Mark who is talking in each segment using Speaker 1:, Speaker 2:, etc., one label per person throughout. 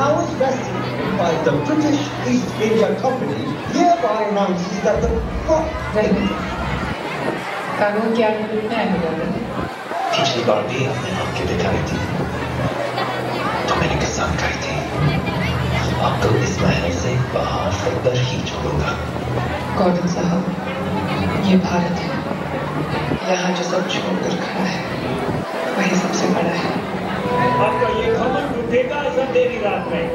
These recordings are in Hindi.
Speaker 1: powers vested by the British East India Company hereby announces that the
Speaker 2: कानून क्या रूप में आएगा?
Speaker 3: पिछली बार भी आपने आंखें दिखाई थी तो मैंने कसम खाई थी आपको इस महल से बाहर अंदर ही छोड़ूंगा।
Speaker 2: गॉर्डन साहब, ये भारत है, यहाँ जो सब छोड़कर खड़ा है वही सबसे बड़ा है।
Speaker 4: आपका ये घमंड टूटेगा इस अंधेरी रात में।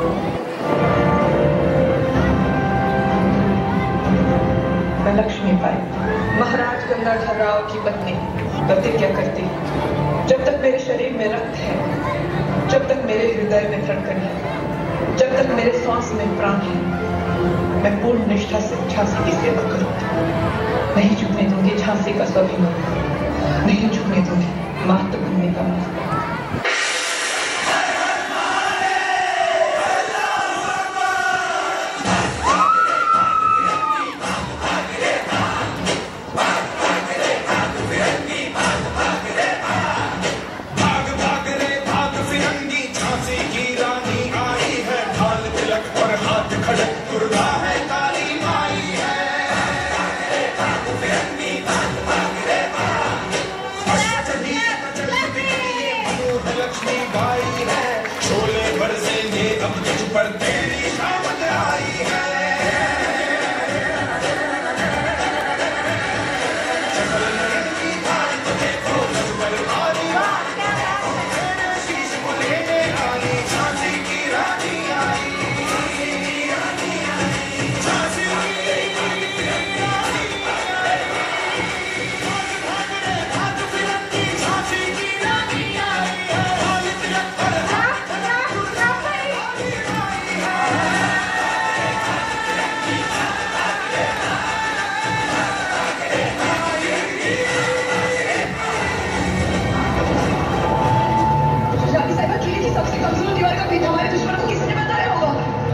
Speaker 2: मैं लक्ष्मी बाई, महाराज गंगाधर राव की पत्नी, प्रतिज्ञा करती हूँ, जब तक मेरे शरीर में रक्त है, जब तक मेरे हृदय में धड़कन है, जब तक मेरे श्वास में प्राण है, मैं पूर्ण निष्ठा से झांसी की सेवा करूंगी। नहीं झुकने दूंगी झांसी का स्वाभिमान, नहीं झुकने दूंगी मातृभूमि का मान।
Speaker 5: लक्ष्मी बाई है, शोले बरसेंगे अब तुझ पर तेरी शामत आई है। चकल नयन की धार तो देखो मुझ पर आई, शीश को लेने आई झांसी की रानी आई, झांसी की
Speaker 2: सबसे कमजोर दीवार का भीत हमारे दुश्मन को किसी ने बताया होगा।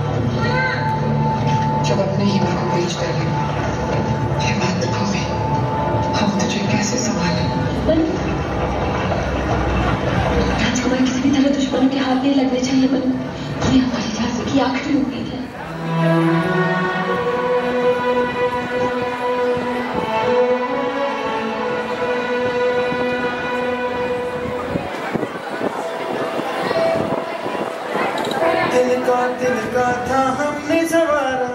Speaker 2: जब अपने ही मां को बेच डाले, हे मातृभूमि, हम तुझे कैसे संभालें?
Speaker 6: राजकुमार किसी भी तरह दुश्मनों के हाथ नहीं लगने चाहिए बन। ये हमारी झांसी की आखिरी उम्मीद है।
Speaker 5: दिल का था हमने सवारा,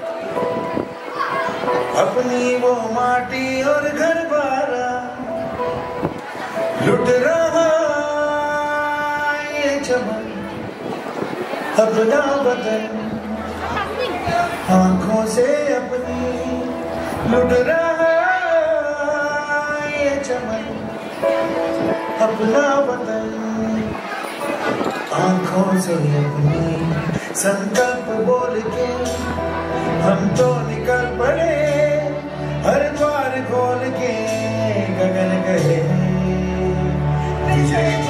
Speaker 5: अपनी वो माटी और घर बारा, लुट रहा ये चमन अपना वतन, आंखों से अपनी लुट रहा ये चमन अपना वतन, आंखों से अपनी संकल्प बोल के हम तो निकल पड़े, हर द्वार खोल के गगन कहे विजय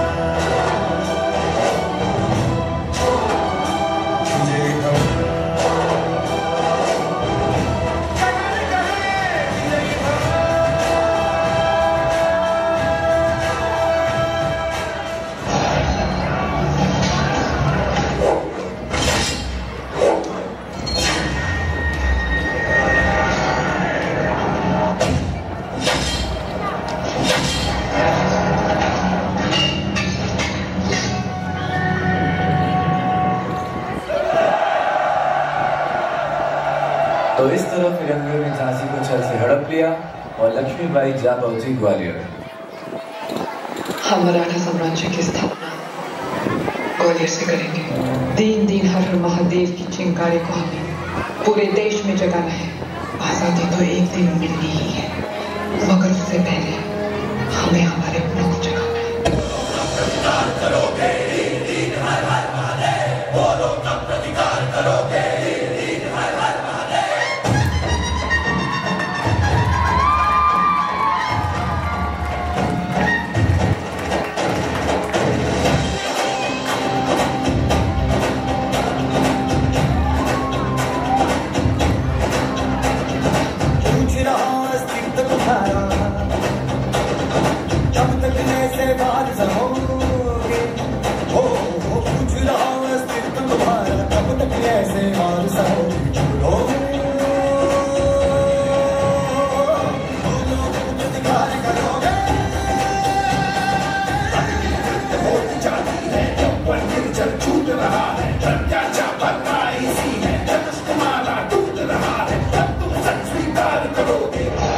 Speaker 7: तो इस तरह फिरंगियों ने झांसी को छल से हड़प लिया और लक्ष्मी बाई जा पहुंची ग्वालियर।
Speaker 2: हम मराठा साम्राज्य की स्थापना ग्वालियर से करेंगे। दीन दीन हर हर महादेव की चिंगारी को हमें पूरे देश में जगाना है। आजादी तो एक दिन मिलनी ही है, मगर उससे पहले हमें हमारे अपनों को जगाना है। करोगे दीन हर हर महादेव, बोलो तब प्रतिकार करोगे दीन हर हर महादेव। जब तक ऐसे बात सहोगे
Speaker 5: और सारी छोड़ोगे अधिकार करोगे जाती है जब पर गिरजल छूट रहा है प्रत्याचा भरना इसी है धनुष तुम्हारा टूट रहा है अब तुम सच स्वीकार करोगे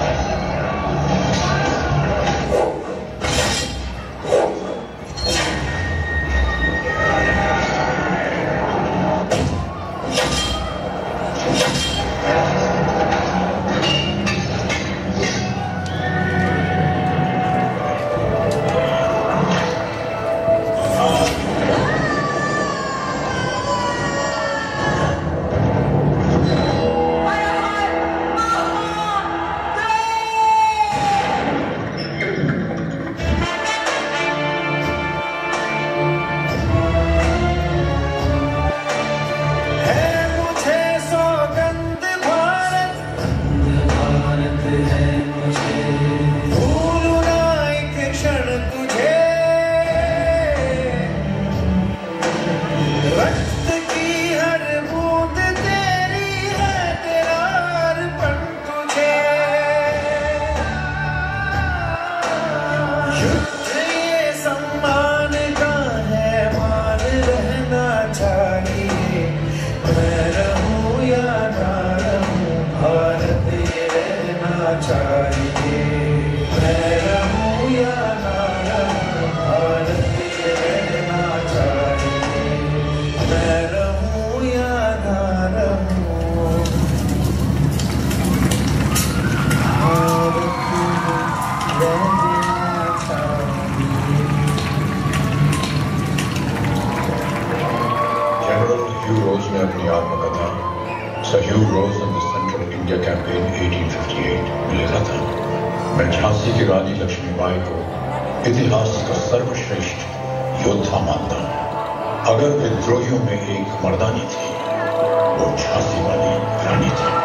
Speaker 8: अपनी आत्मकथा सहयोग Rose in the central India campaign 1858 में लिखा था, मैं झांसी की रानी लक्ष्मीबाई को इतिहास का सर्वश्रेष्ठ योद्धा मानता हूं। अगर विद्रोहियों में एक मर्दानी थी, वो झांसी वाली रानी थी।